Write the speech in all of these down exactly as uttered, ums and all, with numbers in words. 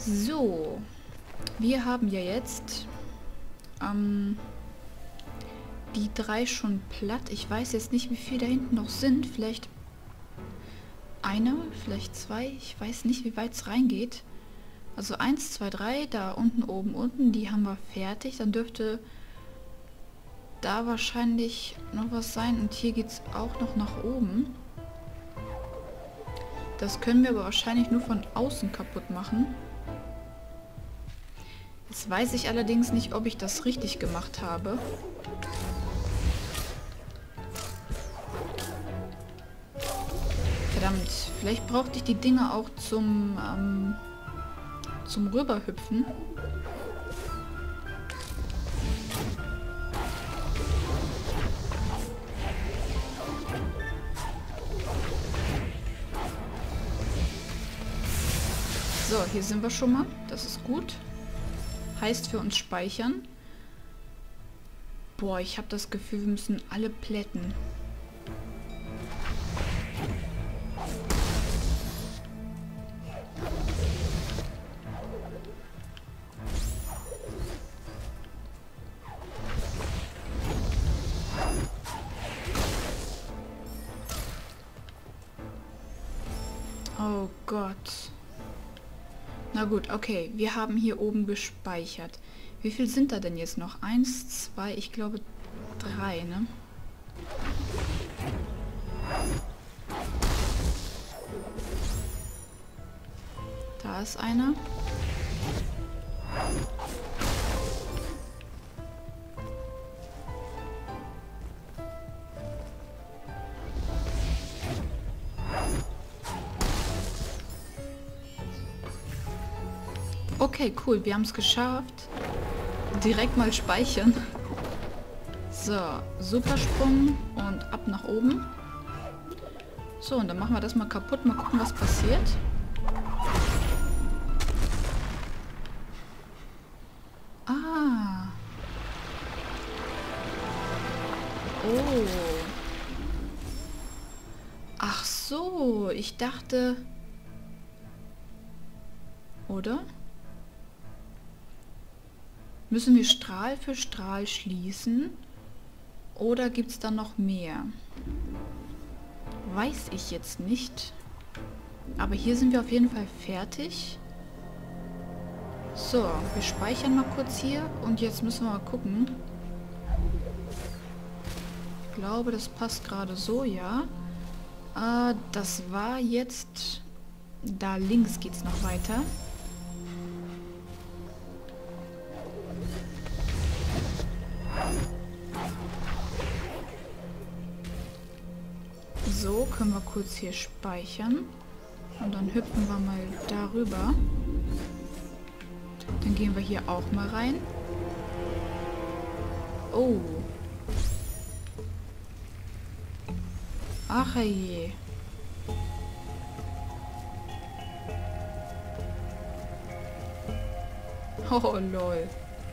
So, wir haben ja jetzt ähm, die drei schon platt. Ich weiß jetzt nicht, wie viele da hinten noch sind. Vielleicht eine, vielleicht zwei. Ich weiß nicht, wie weit es reingeht. Also eins, zwei, drei, da unten, oben, unten, die haben wir fertig. Dann dürfte da wahrscheinlich noch was sein. Und hier geht es auch noch nach oben. Das können wir aber wahrscheinlich nur von außen kaputt machen. Jetzt weiß ich allerdings nicht, ob ich das richtig gemacht habe. Verdammt, vielleicht brauchte ich die Dinger auch zum, ähm, zum Rüberhüpfen. So, hier sind wir schon mal. Das ist gut. Heißt für uns speichern. Boah, ich habe das Gefühl, wir müssen alle plätten. Oh Gott. Na gut, okay. Wir haben hier oben gespeichert. Wie viel sind da denn jetzt noch? Eins, zwei, ich glaube drei, ne? Da ist einer. Okay, cool. Wir haben es geschafft. Direkt mal speichern. So, Supersprung und ab nach oben. So, und dann machen wir das mal kaputt. Mal gucken, was passiert. Ah. Oh. Ach so, ich dachte... Oder? Müssen wir Strahl für Strahl schließen? Oder gibt es da noch mehr? Weiß ich jetzt nicht. Aber hier sind wir auf jeden Fall fertig. So, wir speichern mal kurz hier. Und jetzt müssen wir mal gucken. Ich glaube, das passt gerade so, ja. Äh, das war jetzt... Da links geht es noch weiter. So, können wir kurz hier speichern. Und dann hüpfen wir mal darüber. Dann gehen wir hier auch mal rein. Oh. Ach je. Oh lol.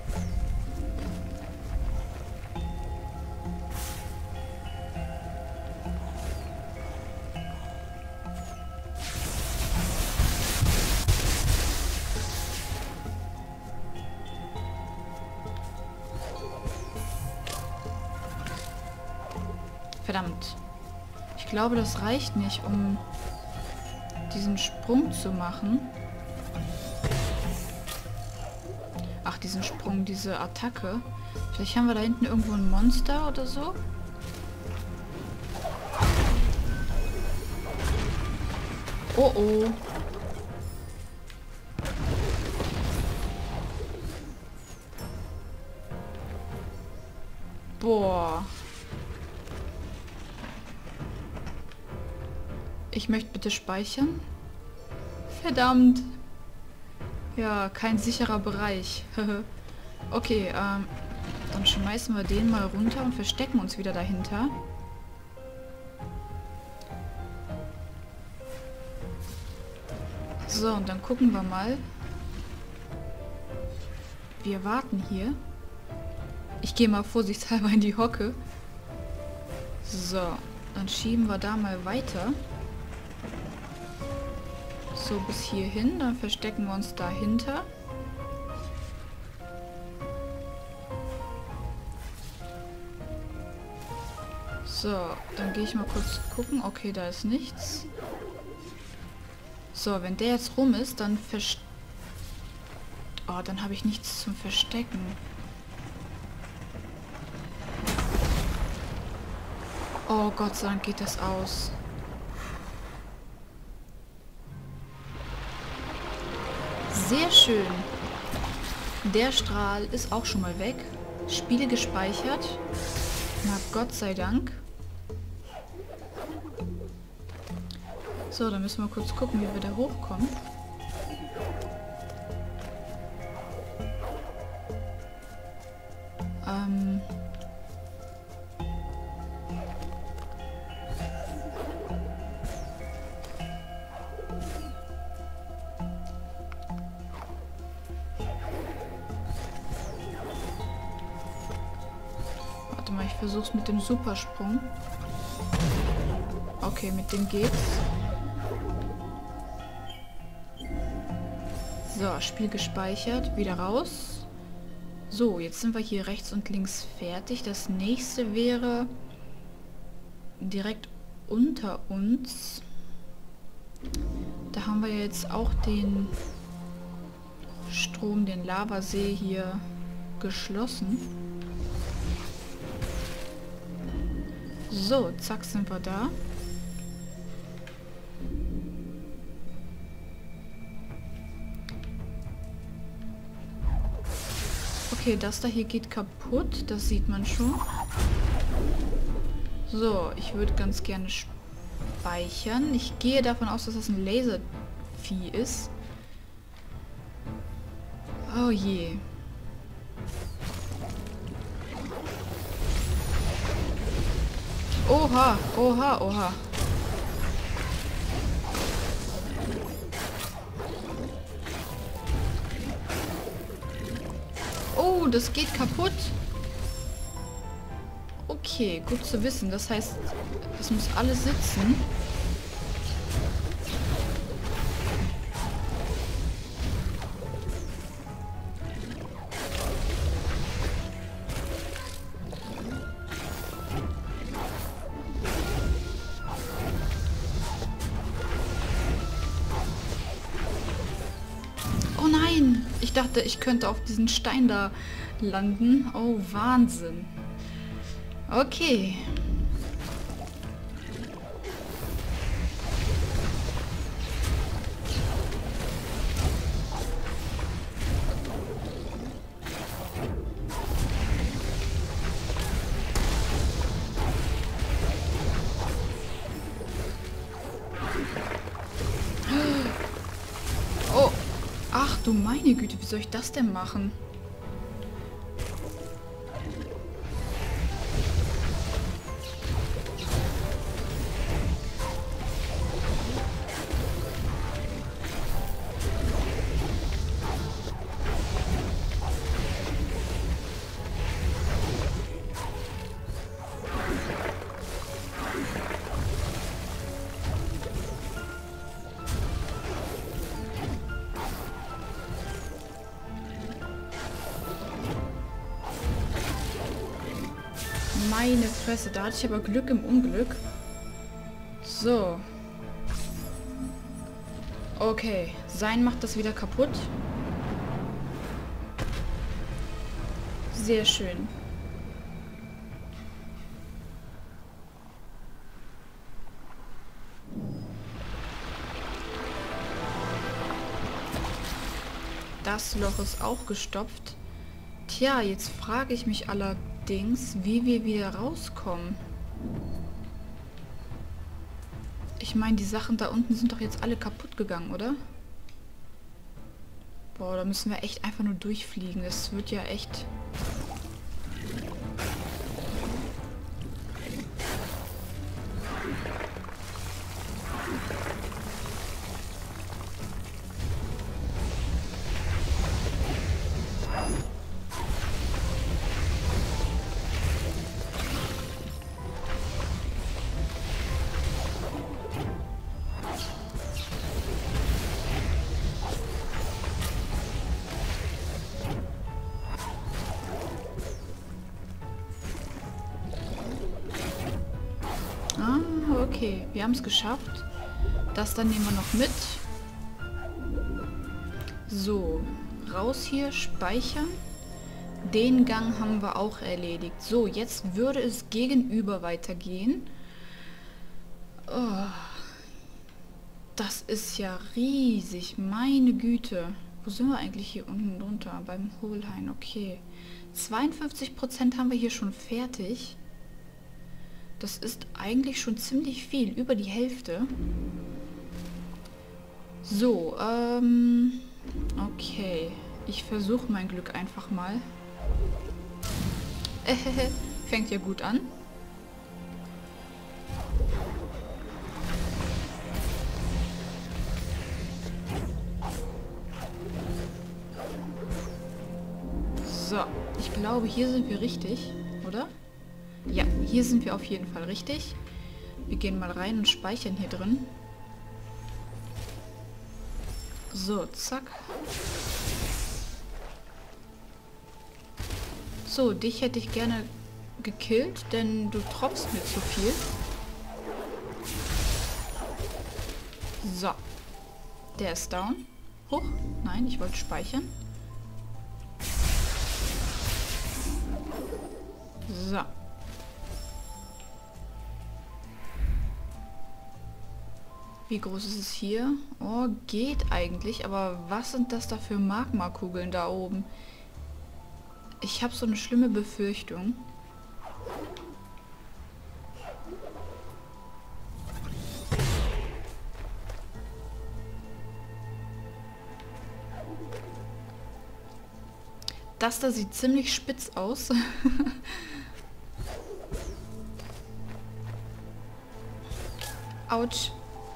Verdammt. Ich glaube, das reicht nicht, um diesen Sprung zu machen. Ach, diesen Sprung, diese Attacke. Vielleicht haben wir da hinten irgendwo ein Monster oder so. Oh oh. Boah. Ich möchte bitte speichern. Verdammt. Ja, kein sicherer Bereich. Okay, ähm, dann schmeißen wir den mal runter und verstecken uns wieder dahinter. So, und dann gucken wir mal. Wir warten hier. Ich gehe mal vorsichtshalber in die Hocke. So, dann schieben wir da mal weiter. so bis hierhin. Dann verstecken wir uns dahinter. So, dann gehe ich mal kurz gucken. Okay, da ist nichts. So, wenn der jetzt rum ist, dann verstecken. Oh, dann habe ich nichts zum Verstecken. Oh, Gott sei Dank geht das aus. Sehr schön. Der Strahl ist auch schon mal weg. Spiel gespeichert. Na, Gott sei Dank. So, dann müssen wir kurz gucken, wie wir da hochkommen. Ähm... Warte mal, ich versuch's mit dem Supersprung. Okay, mit dem geht's. So, Spiel gespeichert, wieder raus. So, jetzt sind wir hier rechts und links fertig. Das nächste wäre direkt unter uns. Da haben wir jetzt auch den Strom, den Lavasee hier geschlossen. So, zack, sind wir da. Okay, das da hier geht kaputt, das sieht man schon. So, ich würde ganz gerne speichern. Ich gehe davon aus, dass das ein Laservieh ist. Oh je. Oha, oha, oha. Oh, das geht kaputt. Okay, gut zu wissen. Das heißt, es muss alles sitzen. Oh nein! Ich dachte, ich könnte auf diesen Stein da landen. Oh, Wahnsinn. Okay. Oh, ach du meine Güte, wie soll ich das denn machen? Meine Fresse, da hatte ich aber Glück im Unglück. So. Okay, sein macht das wieder kaputt. Sehr schön. Das Loch ist auch gestopft. Tja, jetzt frage ich mich allerdings, wie wir wieder rauskommen. Ich meine, die Sachen da unten sind doch jetzt alle kaputt gegangen, oder? Boah, da müssen wir echt einfach nur durchfliegen. Das wird ja echt... Okay, wir haben es geschafft. Das dann nehmen wir noch mit. So, raus hier, speichern. Den Gang haben wir auch erledigt. So, jetzt würde es gegenüber weitergehen. Oh, das ist ja riesig, meine Güte. Wo sind wir eigentlich hier unten drunter? Beim Hohlhain, okay. zweiundfünfzig Prozent haben wir hier schon fertig. Das ist eigentlich schon ziemlich viel, über die Hälfte. So, ähm... okay. Ich versuche mein Glück einfach mal. Fängt ja gut an. So, ich glaube, hier sind wir richtig, oder? Ja, hier sind wir auf jeden Fall richtig. Wir gehen mal rein und speichern hier drin. So, zack. So, dich hätte ich gerne gekillt, denn du tropfst mir zu viel. So. Der ist down. Huch, nein, ich wollte speichern. So. Wie groß ist es hier? Oh, geht eigentlich, aber was sind das da für Magmakugeln da oben? Ich habe so eine schlimme Befürchtung. Das da sieht ziemlich spitz aus. Autsch.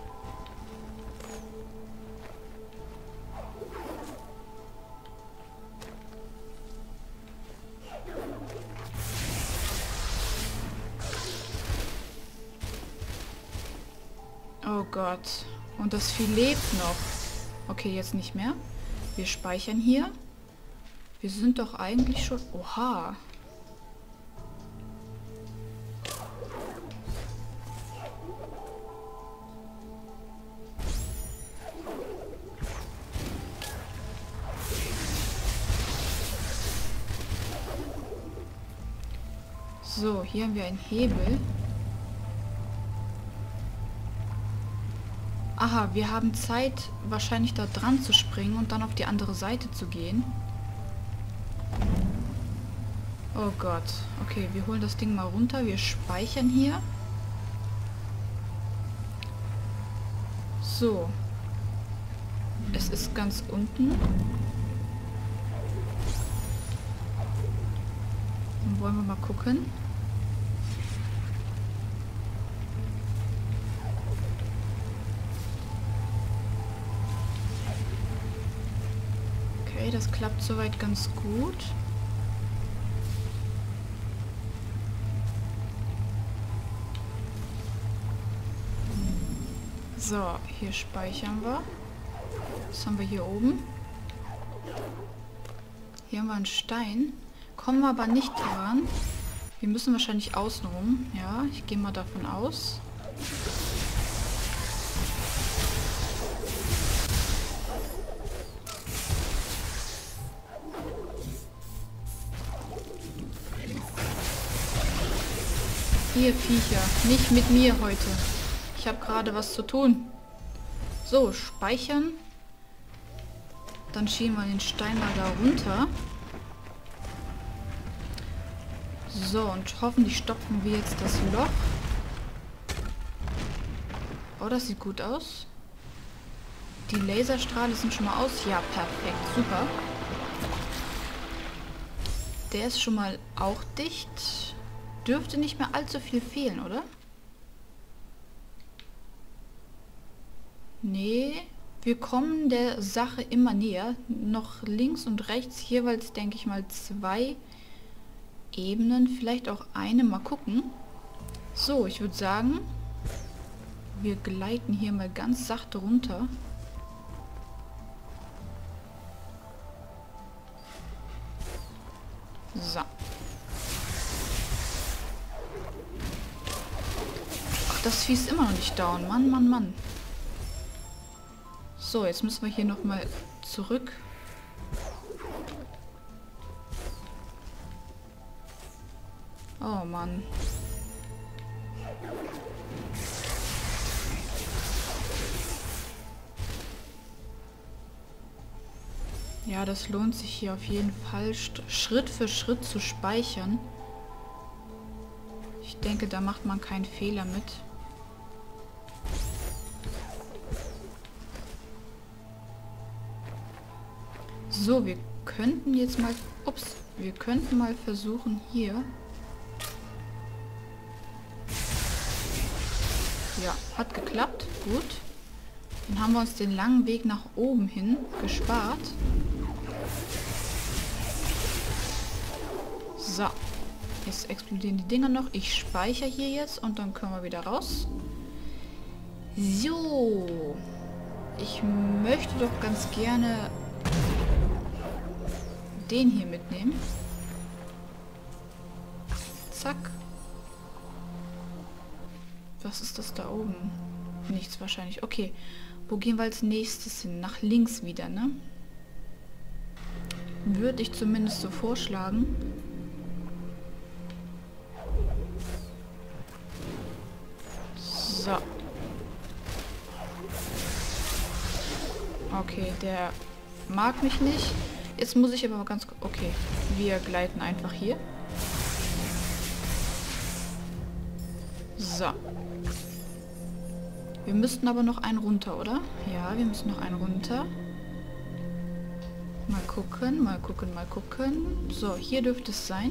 Oh Gott. Und das Vieh lebt noch. Okay, jetzt nicht mehr. Wir speichern hier. Wir sind doch eigentlich schon... Oha. So, hier haben wir einen Hebel. Aha, wir haben Zeit, wahrscheinlich da dran zu springen und dann auf die andere Seite zu gehen. Oh Gott. Okay, wir holen das Ding mal runter. Wir speichern hier. So. Es ist ganz unten. Dann wollen wir mal gucken. Okay, das klappt soweit ganz gut. So, hier speichern wir. Was haben wir hier oben? Hier haben wir einen Stein. Kommen wir aber nicht dran. Wir müssen wahrscheinlich außenrum. Ja, ich gehe mal davon aus. Ihr Viecher, nicht mit mir heute. Ich habe gerade was zu tun. So, speichern. Dann schieben wir den Stein mal da runter. So, und hoffentlich stopfen wir jetzt das Loch. Oh, das sieht gut aus. Die Laserstrahle sind schon mal aus. Ja, perfekt. Super. Der ist schon mal auch dicht. Dürfte nicht mehr allzu viel fehlen, oder? Nee, wir kommen der Sache immer näher. Noch links und rechts jeweils, denke ich mal, zwei Ebenen. Vielleicht auch eine. Mal gucken. So, ich würde sagen, wir gleiten hier mal ganz sachte runter. So. Ach das Vieh ist immer noch nicht down. Mann, Mann, Mann. So, jetzt müssen wir hier nochmal zurück. Oh Mann. Ja, das lohnt sich hier auf jeden Fall, Schritt für Schritt zu speichern. Ich denke, da macht man keinen Fehler mit. So, wir könnten jetzt mal... Ups, wir könnten mal versuchen hier... Ja, hat geklappt. Gut. Dann haben wir uns den langen Weg nach oben hin gespart. So. Jetzt explodieren die Dinger noch. Ich speichere hier jetzt und dann können wir wieder raus. So. Ich möchte doch ganz gerne den hier mitnehmen. Zack. Was ist das da oben? Nichts wahrscheinlich. Okay. Wo gehen wir als nächstes hin? Nach links wieder, ne? Würde ich zumindest so vorschlagen. So. Okay, der mag mich nicht. Jetzt muss ich aber mal ganz... Okay, wir gleiten einfach hier. So. Wir müssten aber noch einen runter, oder? Ja, wir müssen noch einen runter. Mal gucken, mal gucken, mal gucken. So, hier dürfte es sein.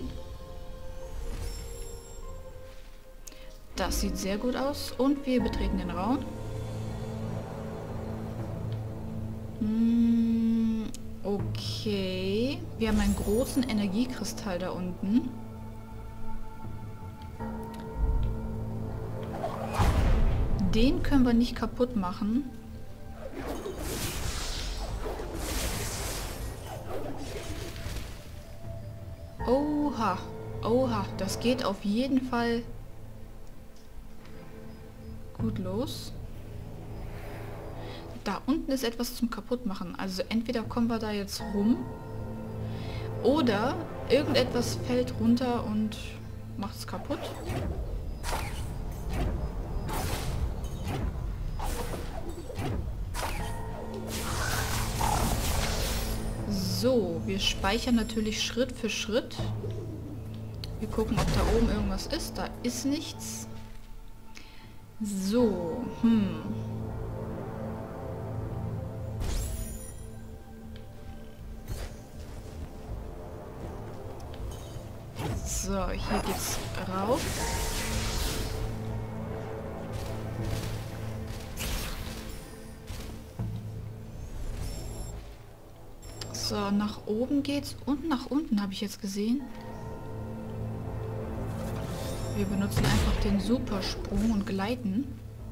Das sieht sehr gut aus. Und wir betreten den Raum. Hm, okay. Wir haben einen großen Energiekristall da unten. Den können wir nicht kaputt machen. Oha. Oha. Das geht auf jeden Fall gut los. Da unten ist etwas zum Kaputtmachen. Also entweder kommen wir da jetzt rum oder irgendetwas fällt runter und macht es kaputt. So, wir speichern natürlich Schritt für Schritt. Wir gucken, ob da oben irgendwas ist. Da ist nichts. So, hm. So, hier geht's rauf. So, nach oben geht's und nach unten habe ich jetzt gesehen. Wir benutzen einfach den Supersprung und gleiten.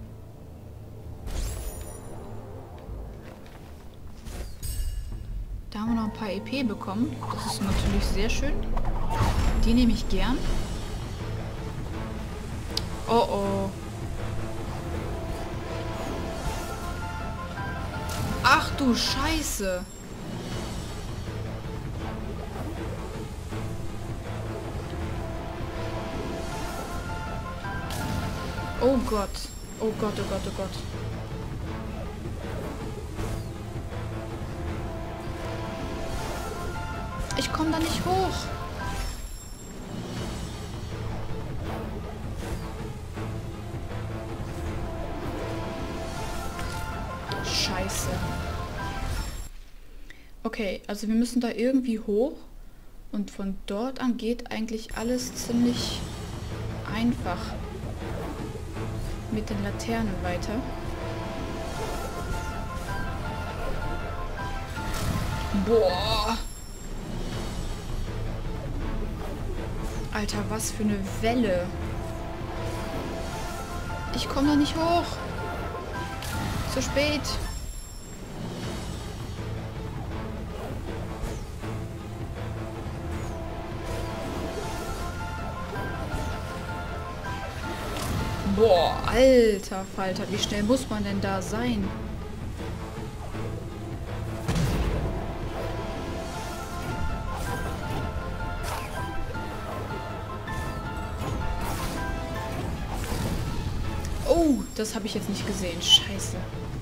Da haben wir noch ein paar E P bekommen. Das ist natürlich sehr schön. Die nehme ich gern. Oh oh. Ach du Scheiße. Oh Gott. Oh Gott, oh Gott, oh Gott. Ich komme da nicht hoch. Scheiße. Okay, also wir müssen da irgendwie hoch. Und von dort an geht eigentlich alles ziemlich einfach mit den Laternen weiter. Boah. Alter, was für eine Welle. Ich komme da nicht hoch. Zu spät. Boah, alter Falter, wie schnell muss man denn da sein? Oh, das habe ich jetzt nicht gesehen. Scheiße.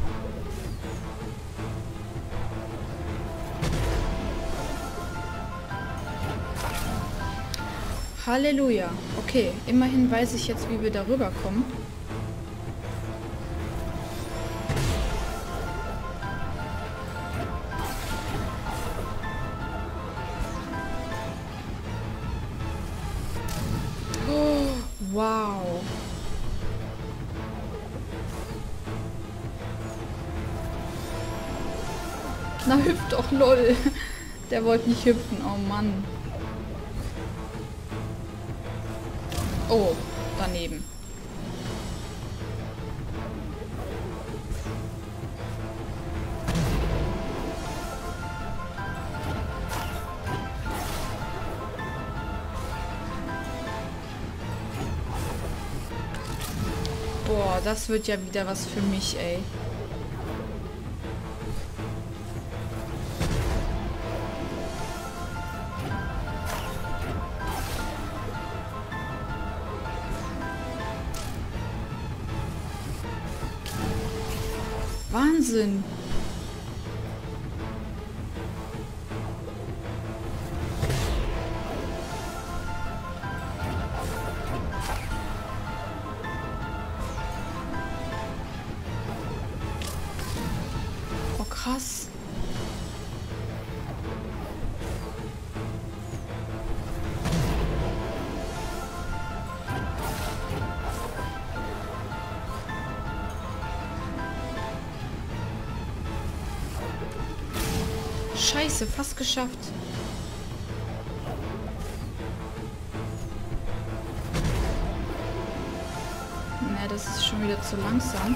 Halleluja. Okay, immerhin weiß ich jetzt, wie wir darüber kommen. Oh, wow. Na, hüpft doch, lol. Der wollte nicht hüpfen. Oh Mann. Oh, daneben. Boah, das wird ja wieder was für mich, ey. Wahnsinn. Oh, krass. Scheiße, fast geschafft. Na, das ist schon wieder zu langsam.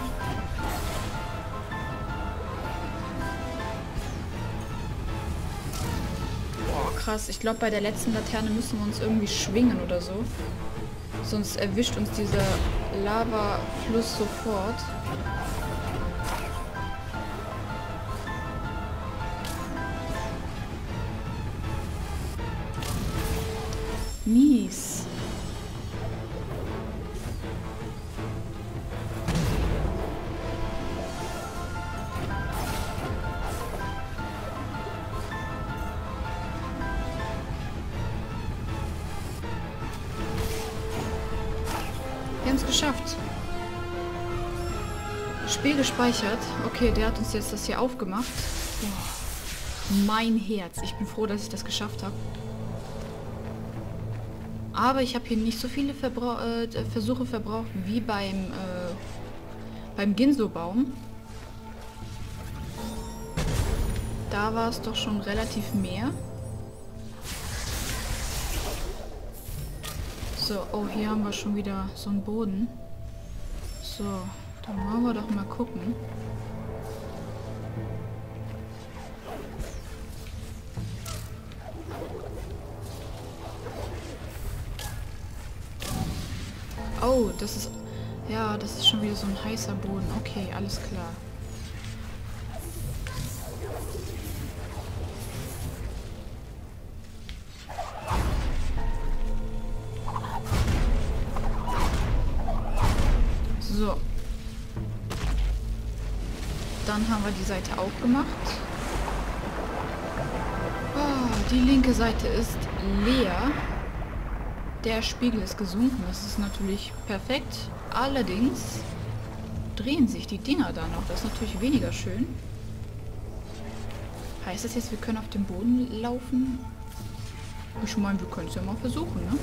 Boah, krass. Ich glaube, bei der letzten Laterne müssen wir uns irgendwie schwingen oder so. Sonst erwischt uns dieser Lavafluss sofort. Mies. Wir haben es geschafft. Spiel gespeichert. Okay, der hat uns jetzt das hier aufgemacht. Oh, mein Herz. Ich bin froh, dass ich das geschafft habe. Aber ich habe hier nicht so viele Verbrauch äh, Versuche verbraucht wie beim, äh, beim Ginso-Baum. Da war es doch schon relativ mehr. So, oh, hier haben wir schon wieder so einen Boden. So, dann wollen wir doch mal gucken. Oh, das ist... Ja, das ist schon wieder so ein heißer Boden. Okay, alles klar. So. Dann haben wir die Seite auch gemacht. Oh, die linke Seite ist leer. Der Spiegel ist gesunken. Das ist natürlich perfekt. Allerdings drehen sich die Dinger da noch. Das ist natürlich weniger schön. Heißt das jetzt, wir können auf dem Boden laufen? Ich meine, wir können es ja mal versuchen, ne?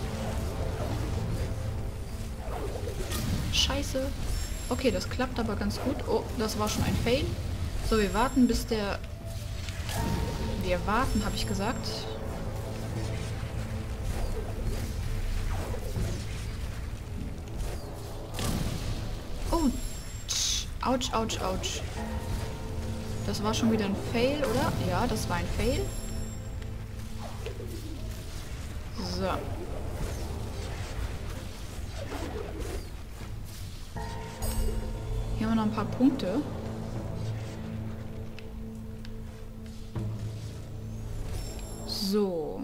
Scheiße. Okay, das klappt aber ganz gut. Oh, das war schon ein Fail. So, wir warten, bis der... Wir warten, habe ich gesagt. Oh, ouch, ouch, ouch. Das war schon wieder ein Fail, oder? Ja, das war ein Fail. So. Hier haben wir noch ein paar Punkte. So.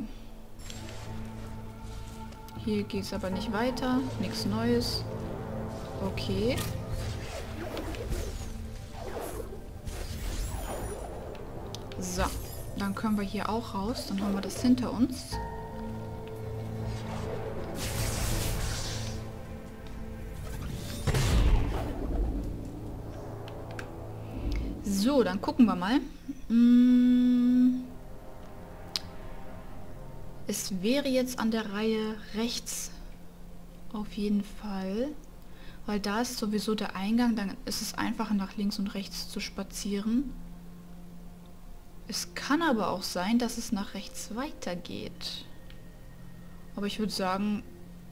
Hier geht es aber nicht weiter. Nichts Neues. Okay. So. Dann können wir hier auch raus. Dann haben wir das hinter uns. So, dann gucken wir mal. Hm. Es wäre jetzt an der Reihe rechts auf jeden Fall, weil da ist sowieso der Eingang, dann ist es einfacher nach links und rechts zu spazieren. Es kann aber auch sein, dass es nach rechts weitergeht. Aber ich würde sagen,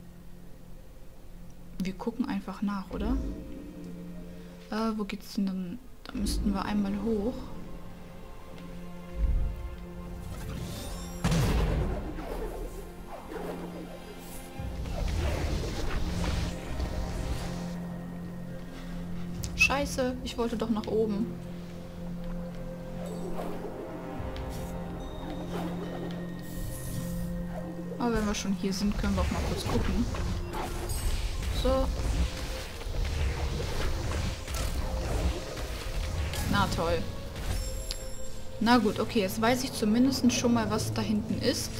wir gucken einfach nach, oder? Äh, wo geht's denn dann? Da müssten wir einmal hoch. Scheiße, ich wollte doch nach oben. Aber wenn wir schon hier sind, können wir auch mal kurz gucken. So. Na toll. Na gut, okay, jetzt weiß ich zumindest schon mal, was da hinten ist.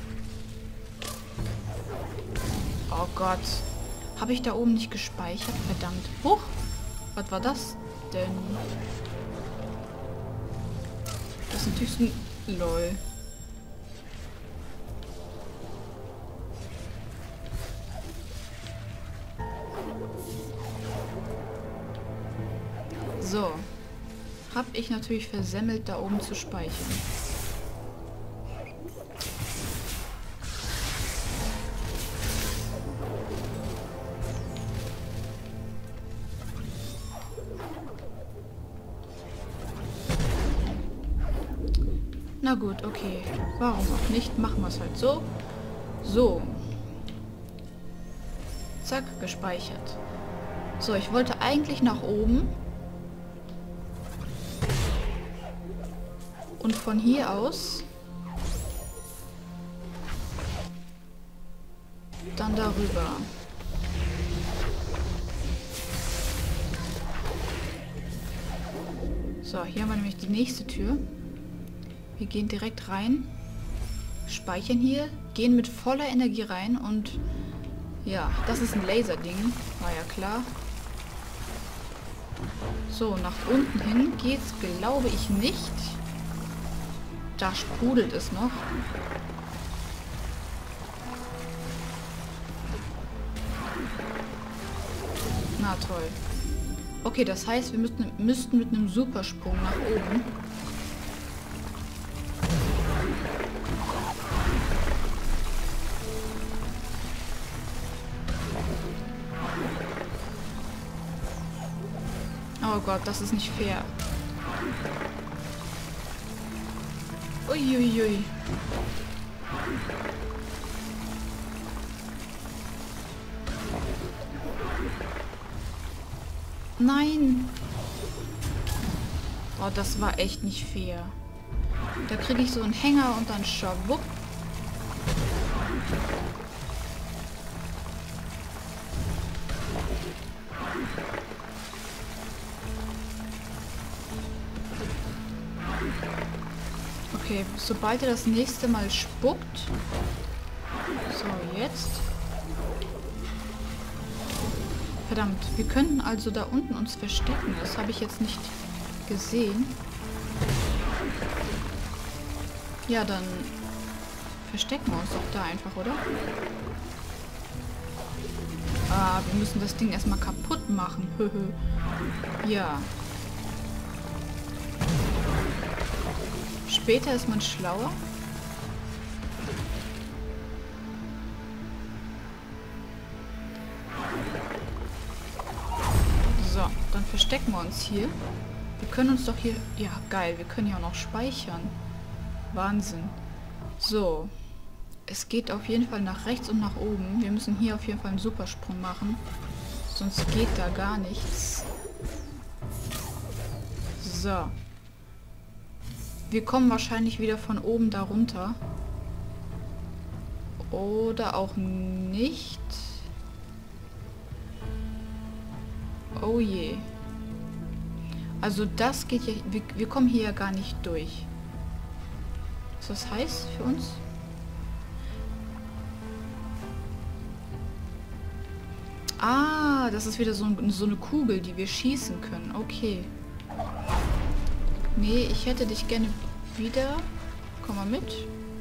Oh Gott. Habe ich da oben nicht gespeichert? Verdammt. Huch. Was war das denn? Das ist natürlich so ein... Lol. So. Hab ich natürlich versemmelt, da oben zu speichern. Na gut, okay. Warum auch nicht? Machen wir es halt so. So. Zack, gespeichert. So, ich wollte eigentlich nach oben. Und von hier aus dann darüber. So, hier haben wir nämlich die nächste Tür. Wir gehen direkt rein, speichern hier, gehen mit voller Energie rein und ja, das ist ein Laserding, war ja klar. So, nach unten hin geht's, glaube ich, nicht. Da sprudelt es noch. Na toll. Okay, das heißt, wir müssten, müssten mit einem Supersprung nach oben. Oh Gott, das ist nicht fair. Uiuiui. Ui. Nein. Oh, das war echt nicht fair. Da kriege ich so einen Hänger und dann schwupp. Okay, sobald er das nächste Mal spuckt. So, jetzt. Verdammt, wir könnten also da unten uns verstecken. Das habe ich jetzt nicht gesehen. Ja, dann verstecken wir uns doch da einfach, oder? Ah, wir müssen das Ding erstmal kaputt machen. Ja. Später ist man schlauer. So, dann verstecken wir uns hier. Wir können uns doch hier... Ja, geil, wir können ja auch noch speichern. Wahnsinn. So. Es geht auf jeden Fall nach rechts und nach oben. Wir müssen hier auf jeden Fall einen Supersprung machen. Sonst geht da gar nichts. So. Wir kommen wahrscheinlich wieder von oben da runter. Oder auch nicht. Oh je. Also das geht ja... Wir, wir kommen hier ja gar nicht durch. Was das heißt für uns? Ah, das ist wieder so, so eine Kugel, die wir schießen können. Okay. Nee, ich hätte dich gerne wieder. Komm mal mit.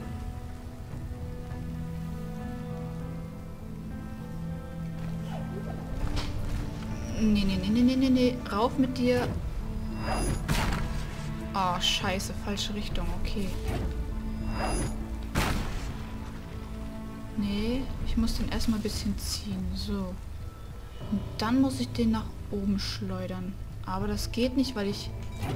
Nee, nee, nee, nee, nee, nee, nee. Rauf mit dir. Oh, scheiße. Falsche Richtung. Okay. Nee, ich muss den erstmal ein bisschen ziehen. So. Und dann muss ich den nach oben schleudern. Aber das geht nicht, weil ich...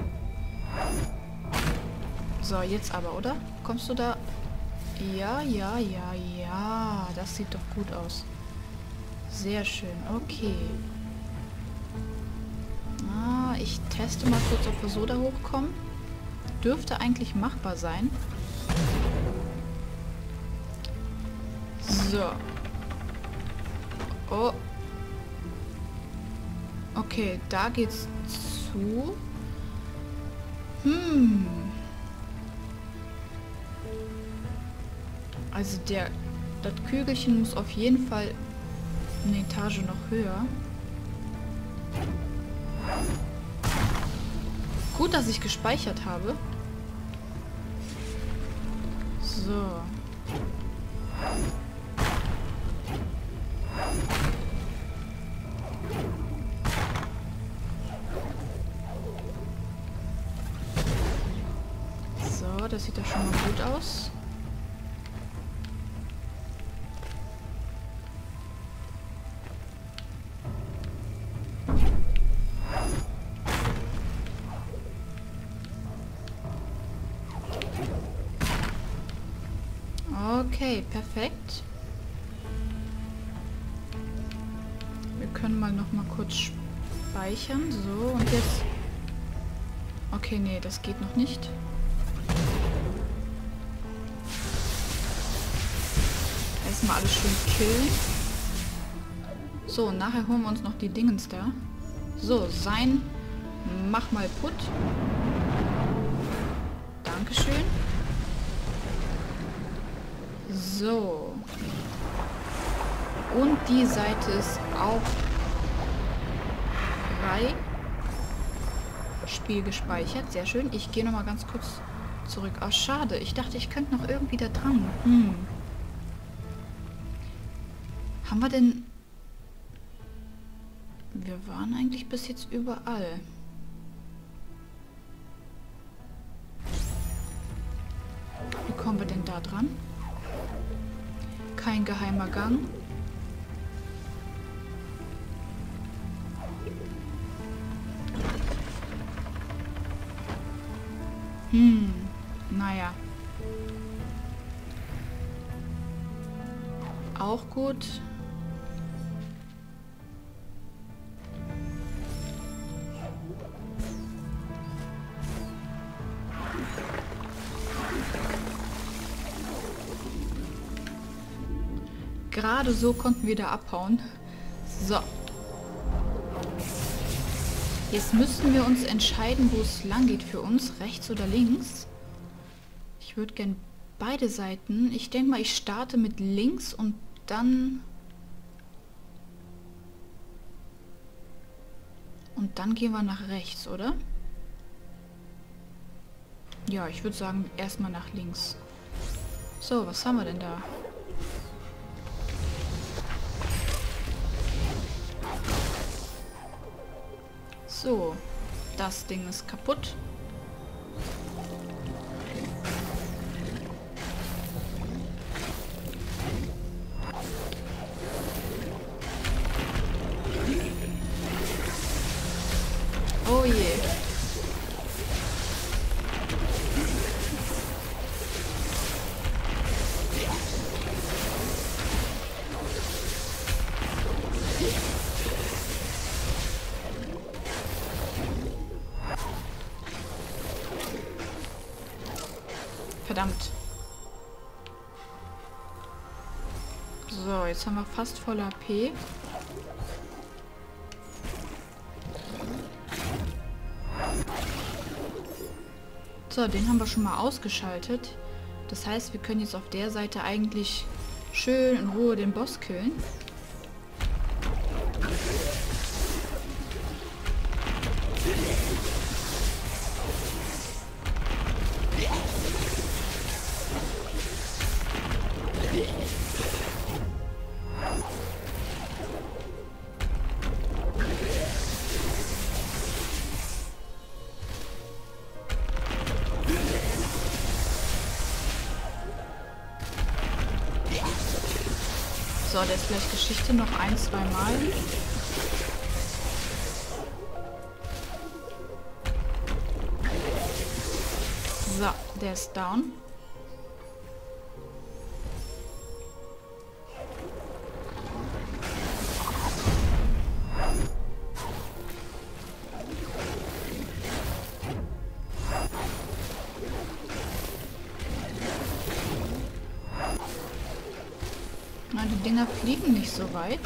So, jetzt aber, oder? Kommst du da? Ja, ja, ja, ja. Das sieht doch gut aus. Sehr schön. Okay. Ah, ich teste mal kurz, ob wir so da hochkommen. Dürfte eigentlich machbar sein. So. Oh. Okay, da geht's zu. Hm. Also der, das Kügelchen muss auf jeden Fall eine Etage noch höher. Gut, dass ich gespeichert habe. So. So, das sieht ja schon mal gut aus. Okay, perfekt. Wir können mal noch mal kurz speichern. So, und jetzt... Okay, nee, das geht noch nicht. Erstmal alles schön killen. So, und nachher holen wir uns noch die Dingens da. So, sein... Mach mal putt. Dankeschön. So. Und die Seite ist auch frei. Spiel gespeichert. Sehr schön. Ich gehe noch mal ganz kurz zurück. Ach, schade. Ich dachte, ich könnte noch irgendwie da dran. Hm. Haben wir denn... Wir waren eigentlich bis jetzt überall. Wie kommen wir denn da dran? Kein geheimer Gang. Hm, naja. Auch gut. Gerade so konnten wir da abhauen. So. Jetzt müssten wir uns entscheiden, wo es lang geht für uns. Rechts oder links. Ich würde gern beide Seiten. Ich denke mal, ich starte mit links und dann... Und dann gehen wir nach rechts, oder? Ja, ich würde sagen, erstmal nach links. So, was haben wir denn da? So, das Ding ist kaputt. Oh je. Verdammt. So, jetzt haben wir fast voll H P. So, den haben wir schon mal ausgeschaltet. Das heißt, wir können jetzt auf der Seite eigentlich schön in Ruhe den Boss killen. So, der ist vielleicht Geschichte noch ein, zwei Mal. So, der ist down. Na, die Dinger fliegen nicht so weit.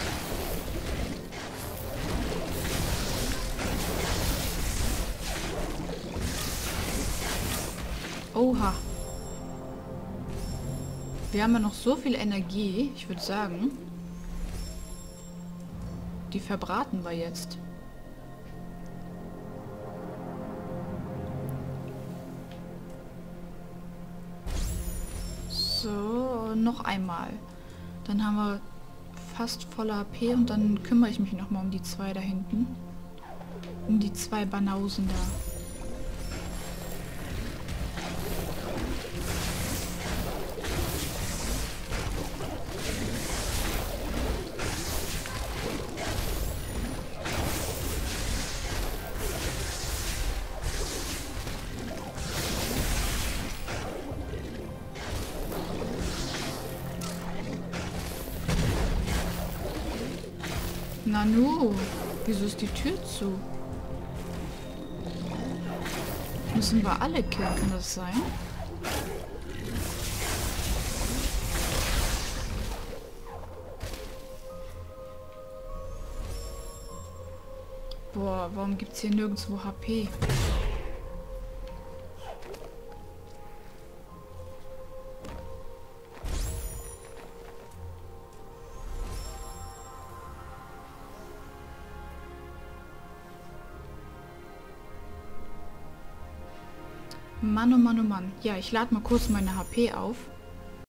Oha. Wir haben ja noch so viel Energie, ich würde sagen. Die verbraten wir jetzt. So, noch einmal. Dann haben wir fast voller H P und dann kümmere ich mich nochmal um die zwei da hinten. Um die zwei Banausen da. Nanu, wieso ist die Tür zu? Müssen wir alle killen, kann das sein? Boah, warum gibt es hier nirgendwo H P? Mann, oh Mann, oh Mann. Ja, ich lade mal kurz meine H P auf.